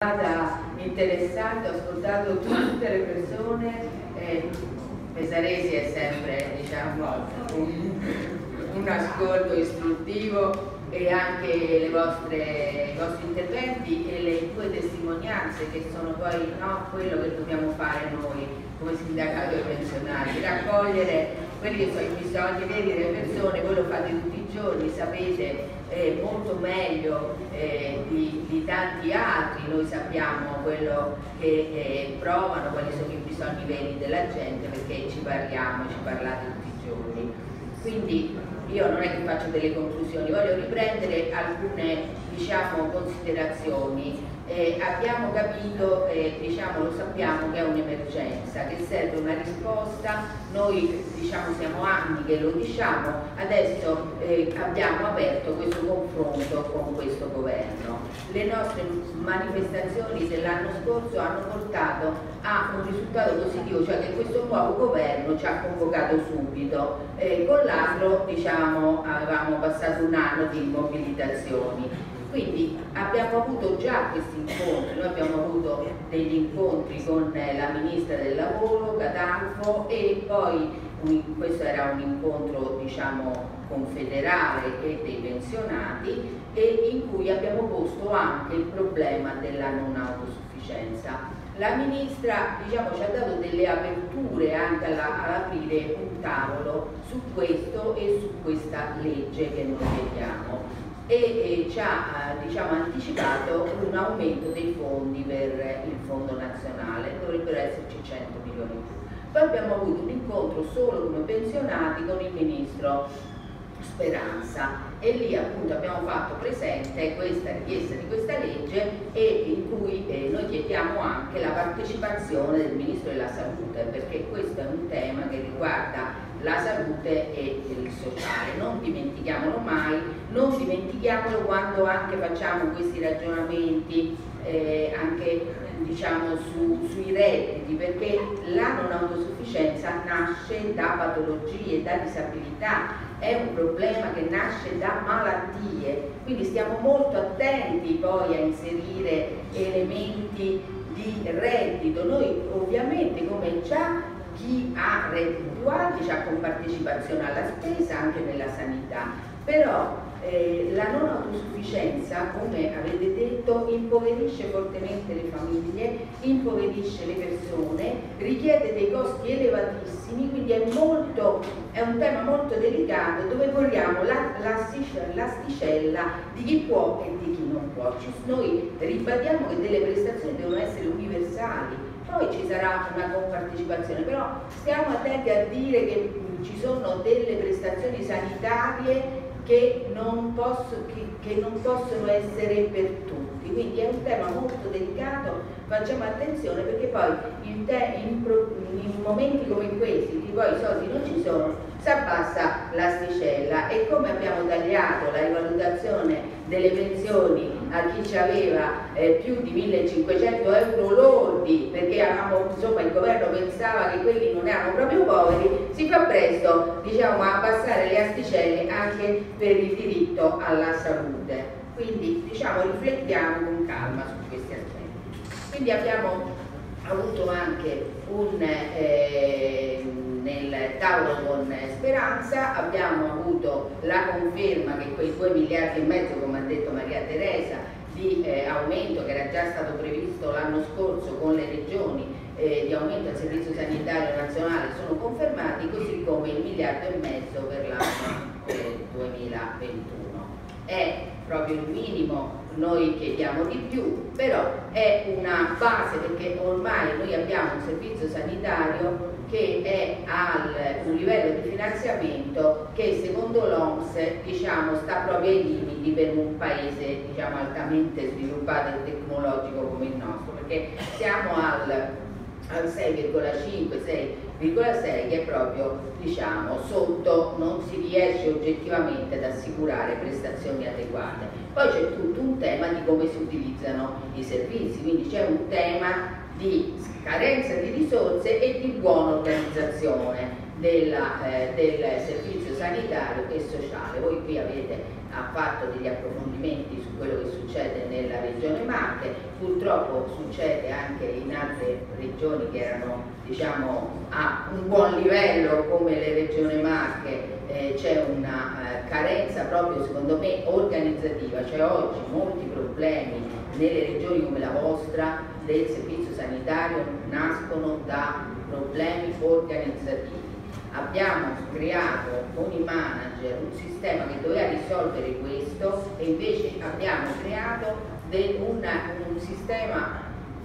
Interessante, ho ascoltato tutte le persone, Pesaresi è sempre, diciamo, un ascolto istruttivo, e anche i vostri interventi e le tue testimonianze, che sono poi quello che dobbiamo fare noi come sindacato dei pensionati, raccogliere quelli che sono i bisogni veri delle persone. Voi lo fate tutti i giorni, sapete molto meglio di tanti altri, noi sappiamo quello che provano, quali sono i bisogni veri della gente, perché ci parlate tutti i giorni. Quindi io non è che faccio delle conclusioni, voglio riprendere alcune considerazioni. Abbiamo capito, lo sappiamo che è un'emergenza, che serve una risposta. Noi siamo anni che lo diciamo, adesso abbiamo aperto questo confronto con questo governo. Le nostre manifestazioni dell'anno scorso hanno portato a un risultato positivo, cioè che questo nuovo governo ci ha convocato subito. Con l'altro avevamo passato un anno di mobilitazioni. Quindi abbiamo avuto già questi incontri, noi abbiamo avuto degli incontri con la Ministra del Lavoro, Catalfo, e poi questo era un incontro confederale e dei pensionati, e in cui abbiamo posto anche il problema della non autosufficienza. La Ministra ci ha dato delle aperture anche all'aprire un tavolo su questo e su questa legge che noi vediamo, e ci ha anticipato un aumento dei fondi per il fondo nazionale, dovrebbero esserci 100 milioni in più. Poi abbiamo avuto un incontro solo come pensionati con il Ministro Speranza, e lì appunto abbiamo fatto presente questa richiesta di questa legge, e in cui noi chiediamo anche la partecipazione del Ministro della Salute, perché questo è un tema che riguarda la salute e il sociale. Non dimentichiamolo mai, non dimentichiamolo quando anche facciamo questi ragionamenti anche sui redditi, perché la non autosufficienza nasce da patologie, da disabilità, è un problema che nasce da malattie, quindi stiamo molto attenti poi a inserire elementi di reddito. Noi ovviamente, come già chi ha redditi più alti, c'ha compartecipazione alla spesa anche nella sanità, però la non autosufficienza, come avete detto, impoverisce fortemente le famiglie, impoverisce le persone, richiede dei costi elevatissimi, quindi è un tema molto delicato, dove vogliamo l'asticella di chi può e di chi non può. Noi ribadiamo che delle prestazioni devono essere universali, poi ci sarà una compartecipazione, però stiamo attenti a dire che ci sono delle prestazioni sanitarie che non possono essere per tutti, quindi è un tema molto delicato, facciamo attenzione, perché poi in momenti come questi, in cui poi i soldi non ci sono, si abbassa l'asticella, e come abbiamo tagliato la rivalutazione delle pensioni a chi ci aveva più di 1.500 euro lordi, perché il governo pensava che quelli non erano proprio poveri, si fa presto a abbassare le asticelle anche per il diritto alla salute. Quindi riflettiamo con calma su questi aspetti. Quindi abbiamo avuto anche nel tavolo con Speranza, abbiamo avuto la conferma che quei 2,5 miliardi, come ha detto Maria Teresa, di aumento che era già stato previsto l'anno scorso con le regioni, di aumento al servizio sanitario nazionale, sono confermati, così come il 1,5 miliardi per l'anno 2021. È proprio il minimo, noi chiediamo di più, però è una base, perché ormai noi abbiamo un servizio sanitario che è un livello di finanziamento che secondo l'OMS sta proprio ai limiti per un paese altamente sviluppato e tecnologico come il nostro, perché siamo al 6,5-6,6, che è proprio sotto, non si riesce oggettivamente ad assicurare prestazioni adeguate. Poi c'è tutto un tema di come si utilizzano i servizi, quindi c'è un tema di carenza di risorse e di buona organizzazione del servizio sanitario e sociale. Voi qui avete fatto degli approfondimenti su quello che succede nella regione Marche, purtroppo succede anche in altre regioni che erano, diciamo, a un buon livello come le regioni Marche. C'è una carenza proprio, secondo me, organizzativa, cioè oggi molti problemi nelle regioni come la vostra del servizio sanitario nascono da problemi organizzativi. Abbiamo creato con i manager un sistema che doveva risolvere questo e invece abbiamo creato un sistema,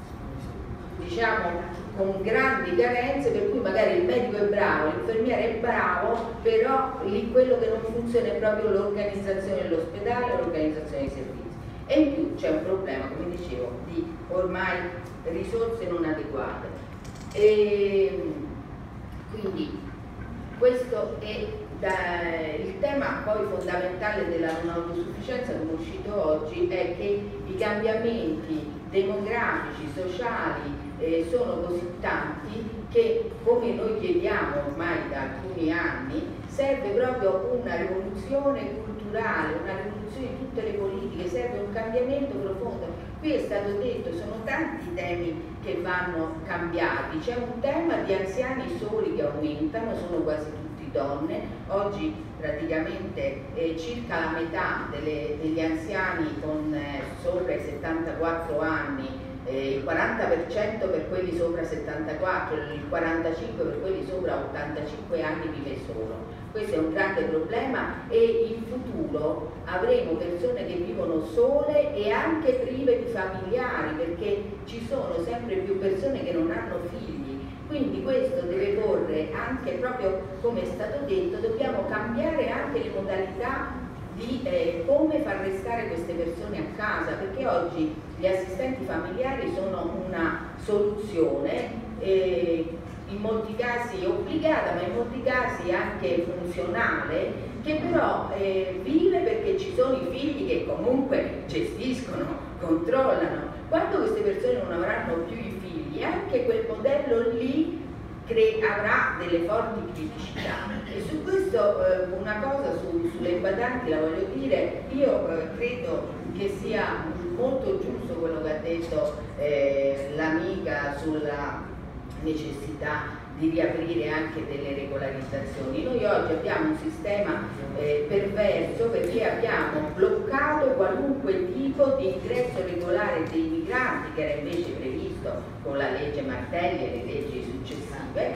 diciamo, con grandi carenze, per cui magari il medico è bravo, l'infermiere è bravo, però lì quello che non funziona è proprio l'organizzazione dell'ospedale, l'organizzazione dei servizi. E in più c'è un problema, come dicevo, di ormai risorse non adeguate. E quindi questo è il tema poi fondamentale della non autosufficienza, come è uscito oggi, è che i cambiamenti demografici, sociali sono così tanti che, come noi chiediamo ormai da alcuni anni, serve proprio una rivoluzione culturale, una rivoluzione di tutte le politiche, serve un cambiamento profondo. Qui è stato detto, sono tanti temi che vanno cambiati. C'è un tema di anziani soli che aumentano, sono quasi tutti donne. Oggi praticamente circa la metà degli anziani con sopra i 74 anni, il 40% per quelli sopra 74, il 45% per quelli sopra 85 anni vive solo. Questo è un grande problema e in futuro avremo persone che vivono sole e anche prive di familiari, perché ci sono sempre più persone che non hanno figli. Quindi questo deve porre anche, proprio come è stato detto, dobbiamo cambiare anche le modalità di come far restare queste persone a casa, perché oggi gli assistenti familiari sono una soluzione in molti casi obbligata, ma in molti casi anche funzionale, che però vive perché ci sono i figli che comunque gestiscono, controllano. Quando queste persone non avranno più i figli, anche quel modello lì avrà delle forti criticità. E su questo una cosa sulle badanti la voglio dire. Io credo che sia molto giusto quello che ha detto l'amica sulla necessità di riaprire anche delle regolarizzazioni. Noi oggi abbiamo un sistema perverso, perché abbiamo bloccato qualunque tipo di ingresso regolare dei migranti, che era invece previsto con la legge Martelli e le leggi successive,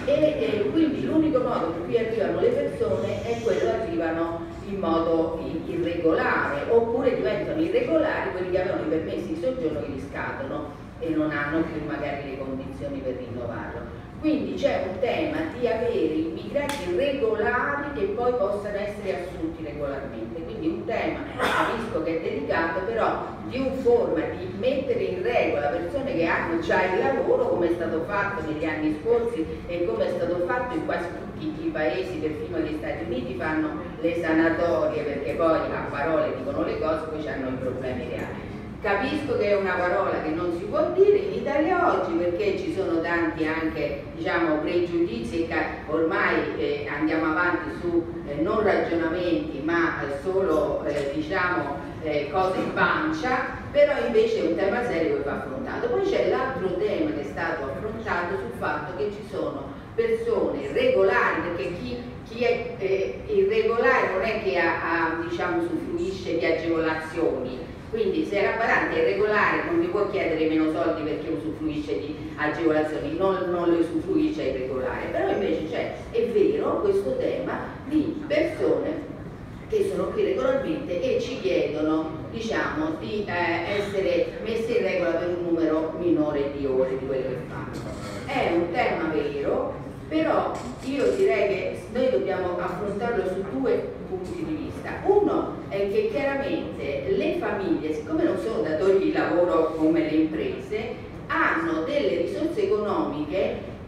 e quindi l'unico modo per cui arrivano le persone è quello che arrivano in modo irregolare, oppure diventano irregolari quelli che avevano i permessi di soggiorno, che li scadono e non hanno più magari le condizioni per rinnovarlo. Quindi c'è un tema di avere immigrati regolari che poi possano essere assunti regolarmente. Quindi un tema, capisco che è delicato, però di un forma di mettere in regola persone che hanno già il lavoro, come è stato fatto negli anni scorsi e come è stato fatto in quasi tutti i paesi, perfino gli Stati Uniti fanno le sanatorie, perché poi a parole dicono le cose, poi hanno i problemi reali. Capisco che è una parola che non si può dire in Italia oggi, perché ci sono tanti anche, diciamo, pregiudizi e ormai andiamo avanti su non ragionamenti ma solo diciamo cose in pancia, però invece è un tema serio che va affrontato. Poi c'è l'altro tema che è stato affrontato sul fatto che ci sono persone regolari, perché chi è irregolare non è che diciamo, usufruisce di agevolazioni. Quindi se la badante è regolare non mi può chiedere meno soldi perché usufruisce di agevolazioni, non le usufruisce irregolare. Però invece è vero questo tema di persone che sono qui regolarmente e ci chiedono, diciamo, di essere messe in regola per un numero minore di ore di quelle che fanno. È un tema vero, però io direi che noi dobbiamo affrontarlo su due punti di vista. Uno è che chiaramente le famiglie, siccome non sono datori di lavoro come le imprese, hanno delle risorse economiche insufficienti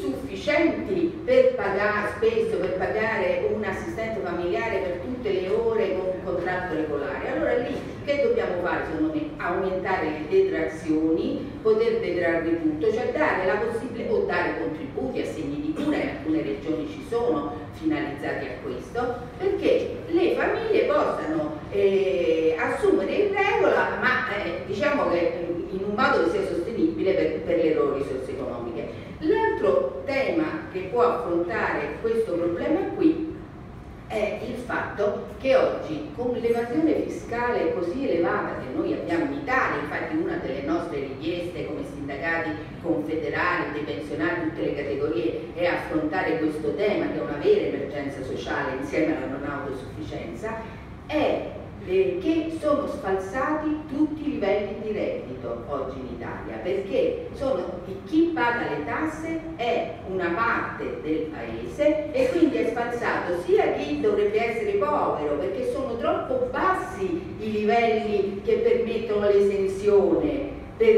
sufficienti per pagare, spesso per pagare un assistente familiare per tutte le ore con un contratto regolare. Allora lì che dobbiamo fare secondo me? Aumentare le detrazioni, poter detrarre tutto, cioè dare la possibilità, o dare contributi, assegni di cura, in alcune regioni ci sono finalizzati a questo, perché le famiglie possano assumere in regola, ma diciamo che in un modo che sia sostenibile per le loro risorse economiche. L'altro tema che può affrontare questo problema qui è il fatto che oggi, con l'evasione fiscale così elevata che noi abbiamo in Italia, infatti una delle nostre richieste come sindacati confederali, dei pensionati, tutte le categorie, è affrontare questo tema che è una vera emergenza sociale insieme alla non autosufficienza, è che sono sfalsati tutti i livelli di reddito oggi in Italia, perché chi paga le tasse è una parte del paese e quindi è sfalsato sia chi dovrebbe essere povero, perché sono troppo bassi i livelli che permettono l'esenzione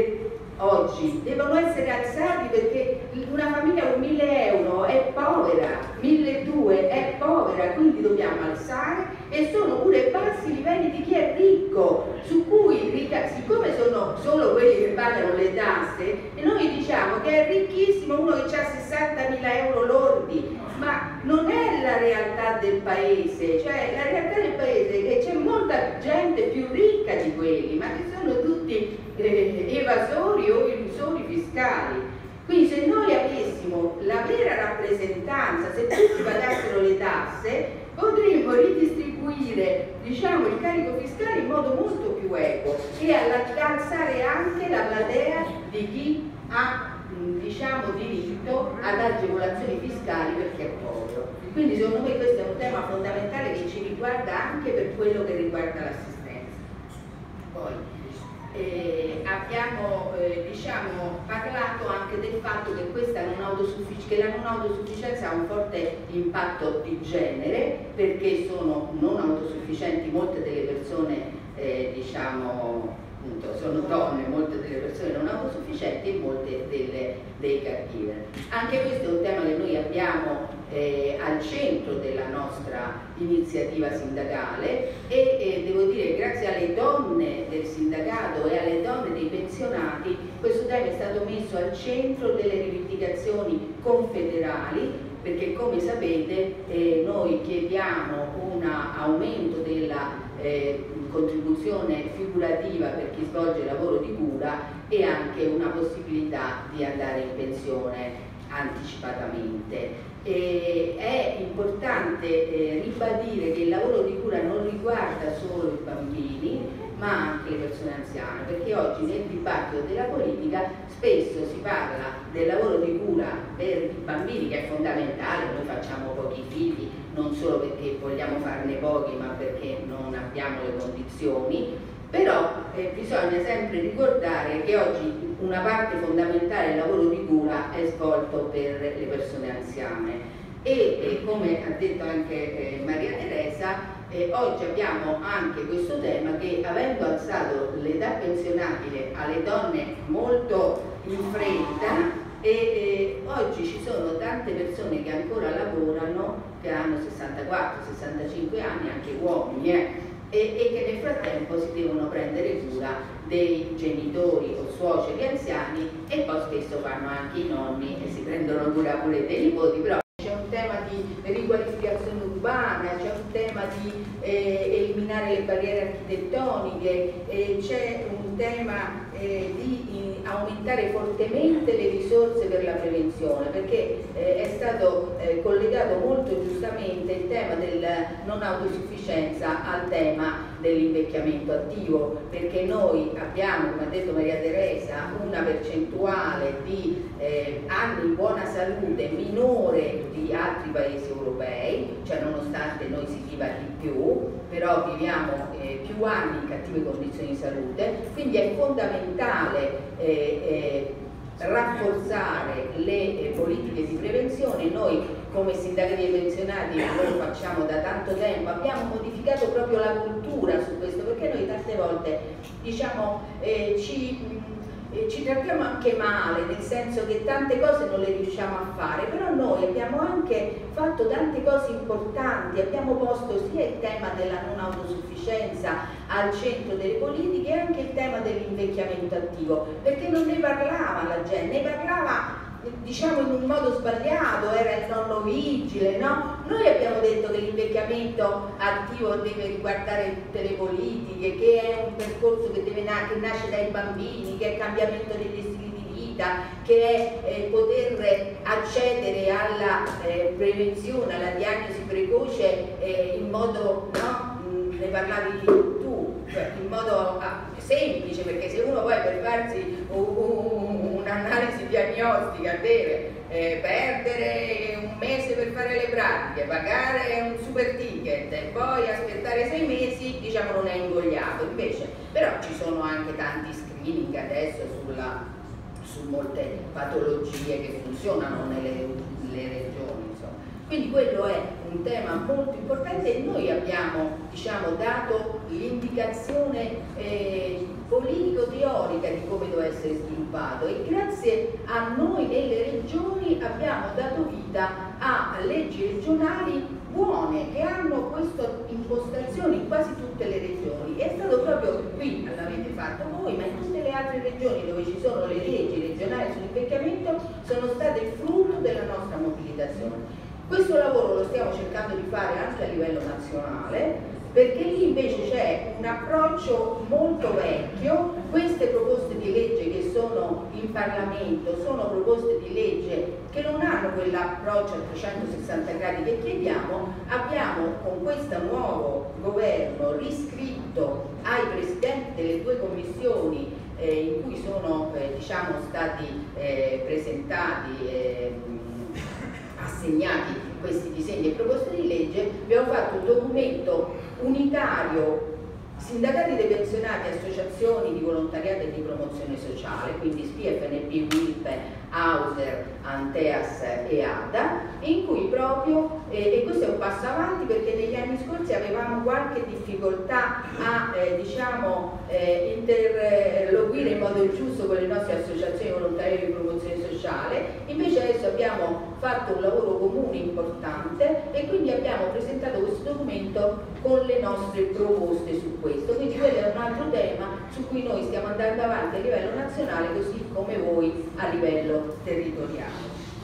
oggi, devono essere alzati perché una famiglia con 1.000 euro è povera, 1.200 è povera, quindi dobbiamo alzare, e sono pure bassi i livelli di chi è ricco, su cui, siccome sono solo quelli che pagano le tasse, e noi diciamo che è ricchissimo uno che ha 60.000 euro lordi, ma non è la realtà del paese, cioè la realtà del paese è che c'è molta gente più ricca di quelli, ma che sono tutti evasori o illusori fiscali. Quindi se noi avessimo la vera rappresentanza, se tutti pagassero le tasse, potremmo ridistribuire, diciamo, il carico fiscale in modo molto più equo e alzare anche la platea di chi ha, diciamo, diritto ad agevolazioni fiscali per chi è povero. Quindi secondo me questo è un tema fondamentale che ci riguarda anche per quello che riguarda l'assistenza. Poi abbiamo diciamo, parlato anche del fatto che la non autosufficienza ha un forte impatto di genere, perché sono non autosufficienti molte delle persone, diciamo, appunto, sono donne, molte delle persone non autosufficienti e molte dei caregiver. Anche questo è un tema che noi abbiamo al centro della nostra iniziativa sindacale e devo dire grazie alle donne del sindacato e alle donne dei pensionati questo tema è stato messo al centro delle rivendicazioni confederali, perché come sapete noi chiediamo un aumento della contribuzione figurativa per chi svolge lavoro di cura e anche una possibilità di andare in pensione anticipatamente. È importante ribadire che il lavoro di cura non riguarda solo i bambini ma anche le persone anziane, perché oggi nel dibattito della politica spesso si parla del lavoro di cura per i bambini, che è fondamentale. Noi facciamo pochi figli non solo perché vogliamo farne pochi ma perché non abbiamo le condizioni, però bisogna sempre ricordare che oggi una parte fondamentale del lavoro di cura è svolto per le persone anziane e come ha detto anche Maria Teresa, oggi abbiamo anche questo tema che, avendo alzato l'età pensionabile alle donne molto in fretta, oggi ci sono tante persone che ancora lavorano, che hanno 64-65 anni, anche uomini, e che nel frattempo si devono prendere cura dei genitori o suoceri anziani e poi spesso fanno anche i nonni e si prendono cura pure dei nipoti, però c'è un tema di riqualificazione urbana, c'è un tema di eliminare le barriere architettoniche, c'è un tema di aumentare fortemente le risorse per la prevenzione, perché è stato collegato molto giustamente il tema della non autosufficienza al tema dell'invecchiamento attivo, perché noi abbiamo, come ha detto Maria Teresa, una percentuale di anni in buona salute minore di altri paesi europei, cioè nonostante noi si viva di più, però viviamo più anni in cattive condizioni di salute, quindi è fondamentale rafforzare le politiche di prevenzione. Noi come sindacati dei pensionati lo facciamo da tanto tempo, abbiamo modificato proprio la cultura su questo, perché noi tante volte diciamo ci ci trattiamo anche male, nel senso che tante cose non le riusciamo a fare, però noi abbiamo anche fatto tante cose importanti, abbiamo posto sia il tema della non autosufficienza al centro delle politiche e anche il tema dell'invecchiamento attivo, perché non ne parlava la gente, ne parlava diciamo in un modo sbagliato, era il nonno vigile, no? Noi abbiamo detto che l'invecchiamento attivo deve riguardare tutte le politiche, che è un percorso che, che nasce dai bambini, che è il cambiamento degli stili di vita, che è poter accedere alla prevenzione, alla diagnosi precoce in modo, no? Ne parlavi tu, cioè in modo semplice, perché se uno poi per farsi un'analisi diagnostica deve perdere un mese per fare le pratiche, pagare un super ticket e poi aspettare 6 mesi, diciamo non è ingoiato. Invece però ci sono anche tanti screening adesso su molte patologie che funzionano nelle regioni, insomma. Quindi quello è un tema molto importante e noi abbiamo, diciamo, dato l'indicazione politico-teorica di come deve essere sviluppato e grazie a noi nelle regioni abbiamo dato vita a leggi regionali buone che hanno questa impostazione in quasi tutte le regioni. È stato proprio qui, l'avete fatto voi, ma in tutte le altre regioni dove ci sono le leggi regionali sull'invecchiamento sono state il frutto della nostra mobilitazione. Questo lavoro lo stiamo cercando di fare anche a livello nazionale, perché lì invece c'è un approccio molto vecchio. Queste proposte di legge che sono in Parlamento sono proposte di legge che non hanno quell'approccio a 360 gradi che chiediamo. Abbiamo con questo nuovo governo riscritto ai presidenti delle 2 commissioni in cui sono diciamo, stati presentati assegnati questi disegni e proposte di legge, abbiamo fatto un documento unitario, sindacati dei pensionati, associazioni di volontariato e di promozione sociale, quindi SPI, FNP, WILP, AUSER, ANTEAS e ADA, in cui proprio, e questo è un passo avanti perché negli anni scorsi avevamo qualche difficoltà a diciamo, interloquire in modo giusto con le nostre associazioni volontarie di promozione sociale, invece adesso abbiamo fatto un lavoro comune importante e quindi abbiamo presentato questo documento con le nostre proposte su questo, quindi quello è un altro tema su cui noi stiamo andando avanti a livello nazionale così come voi a livello territoriale.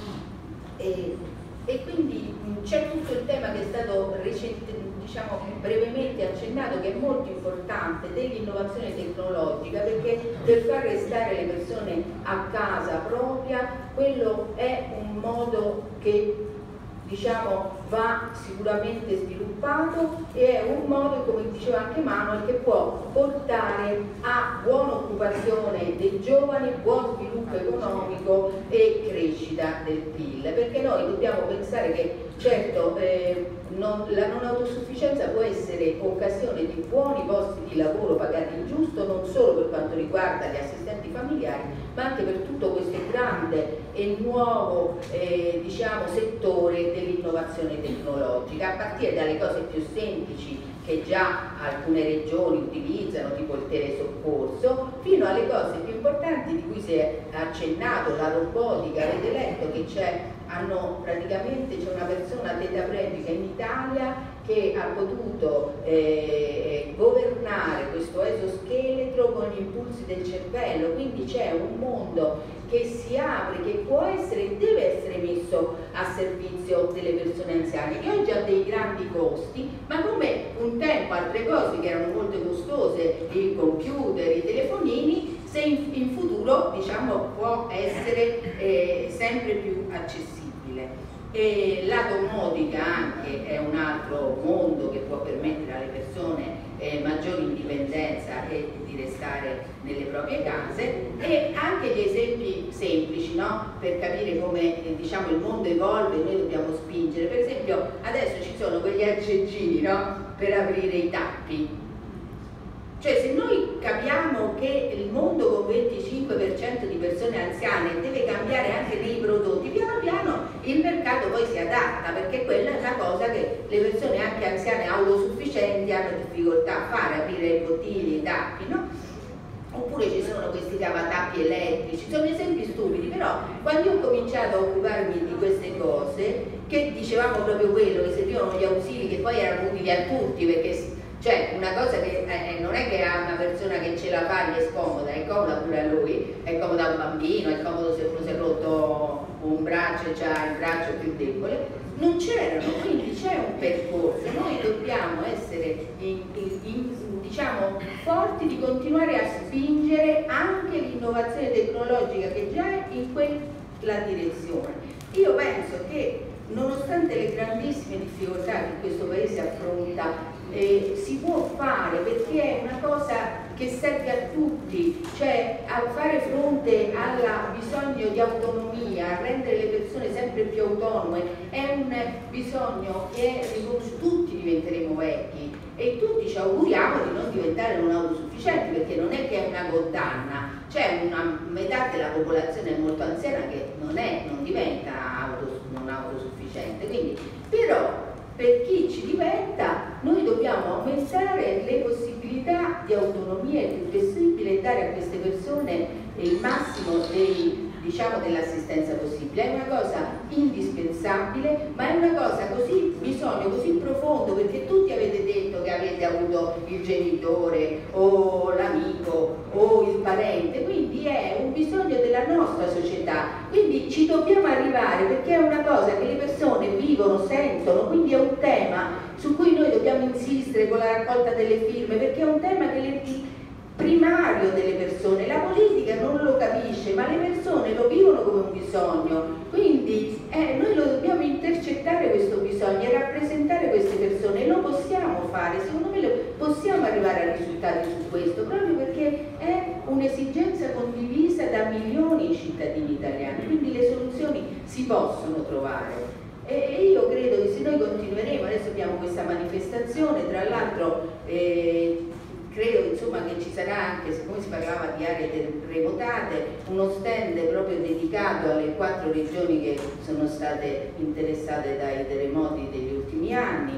E quindi c'è tutto il tema che è stato diciamo, brevemente accennato, che è molto importante, dell'innovazione tecnologica, perché per far restare le persone a casa propria, quello è un modo che diciamo, va sicuramente sviluppato e è un modo, come diceva anche Manuel, che può portare a buona occupazione dei giovani, buon sviluppo economico e crescita del PIL, perché noi dobbiamo pensare che certo la non autosufficienza può essere occasione di buoni posti di lavoro pagati in giusto, non solo per quanto riguarda gli assistenti familiari, ma anche per tutto questo grande e nuovo diciamo, settore dell'innovazione tecnologica, a partire dalle cose più semplici che già alcune regioni utilizzano, tipo il telesoccorso, fino alle cose più importanti di cui si è accennato, la robotica. Avete letto che c'è una persona tetraplegica in Italia che ha potuto governare questo esoscheletro con gli impulsi del cervello, quindi c'è un mondo che si apre, che può essere e deve essere messo a servizio delle persone anziane, che oggi ha dei grandi costi, ma come un tempo altre cose che erano molto costose, i computer, i telefonini, se in futuro diciamo, può essere sempre più accessibile. E la domotica anche è un altro mondo che può permettere alle persone maggiore indipendenza e di restare nelle proprie case, e anche gli esempi semplici, no? Per capire come diciamo, il mondo evolve e noi dobbiamo spingere. Per esempio adesso ci sono quegli aggeggini, no? Per aprire i tappi. Cioè se noi capiamo che il mondo con 25% di persone anziane deve cambiare anche nei prodotti, piano piano il mercato poi si adatta, perché quella è una cosa che le persone anche anziane autosufficienti hanno difficoltà a fare, aprire le bottiglie, i tappi, no? Oppure ci sono questi cavatappi elettrici, sono esempi stupidi, però quando io ho cominciato a occuparmi di queste cose, che dicevamo proprio quello, che servivano gli ausili che poi erano utili a tutti, perché cioè una cosa che non è che a una persona che ce la fa gli è scomoda, è comoda pure a lui, è comoda a un bambino, è comodo se uno si è rotto un braccio e c'ha il braccio più debole, non c'erano, quindi c'è un percorso, noi dobbiamo essere diciamo, forti di continuare a spingere anche l'innovazione tecnologica che già è in quella direzione. Io penso che nonostante le grandissime difficoltà che questo Paese affronta, si può fare, perché è una cosa che serve a tutti, cioè a fare fronte al bisogno di autonomia, a rendere le persone sempre più autonome, è un bisogno che è riconosciuto, tutti diventeremo vecchi e tutti ci auguriamo di non diventare non autosufficienti, perché non è che è una condanna, c'è una metà della popolazione molto anziana che non diventa non autosufficiente, quindi però per chi ci diventa noi dobbiamo aumentare le possibilità di autonomia il più possibile e dare a queste persone il massimo dell'assistenza possibile. È una cosa indispensabile, ma è una cosa bisogno così profondo, perché tutti avete detto che avete avuto il genitore o l'amico o il parente, quindi è un bisogno della nostra società, quindi ci dobbiamo arrivare, perché è una cosa che le persone vivono, sentono, quindi è un tema su cui noi dobbiamo insistere con la raccolta delle firme, perché è un tema primario delle persone, la politica non lo capisce, ma le persone lo vivono come un bisogno, quindi noi lo dobbiamo intercettare questo bisogno e rappresentare queste persone, lo possiamo fare, secondo me possiamo arrivare a risultati su questo, proprio perché è un'esigenza condivisa da milioni di cittadini italiani, quindi le soluzioni si possono trovare. E io credo che se noi continueremo, adesso abbiamo questa manifestazione, tra l'altro credo insomma che ci sarà anche, siccome si parlava di aree terremotate, uno stand proprio dedicato alle 4 regioni che sono state interessate dai terremoti degli ultimi anni,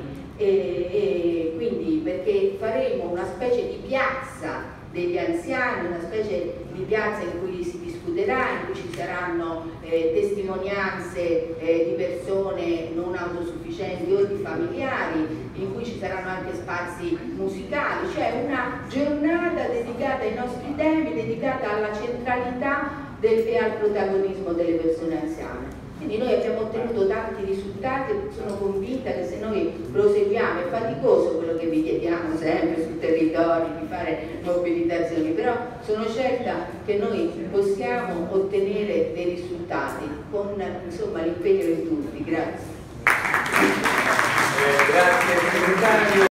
e quindi perché faremo una specie di piazza degli anziani, una specie di piazza in cui si discuterà, in cui ci saranno testimonianze di persone non autosufficienti o di familiari, in cui ci saranno anche spazi musicali, cioè una giornata dedicata ai nostri temi, dedicata alla centralità e al protagonismo delle persone anziane. Quindi noi abbiamo ottenuto tanti risultati e sono convinta che se noi proseguiamo, è faticoso quello che vi chiediamo sempre sul territorio, di fare mobilitazioni, però sono certa che noi possiamo ottenere dei risultati con l'impegno di tutti. Grazie. Grazie segretario.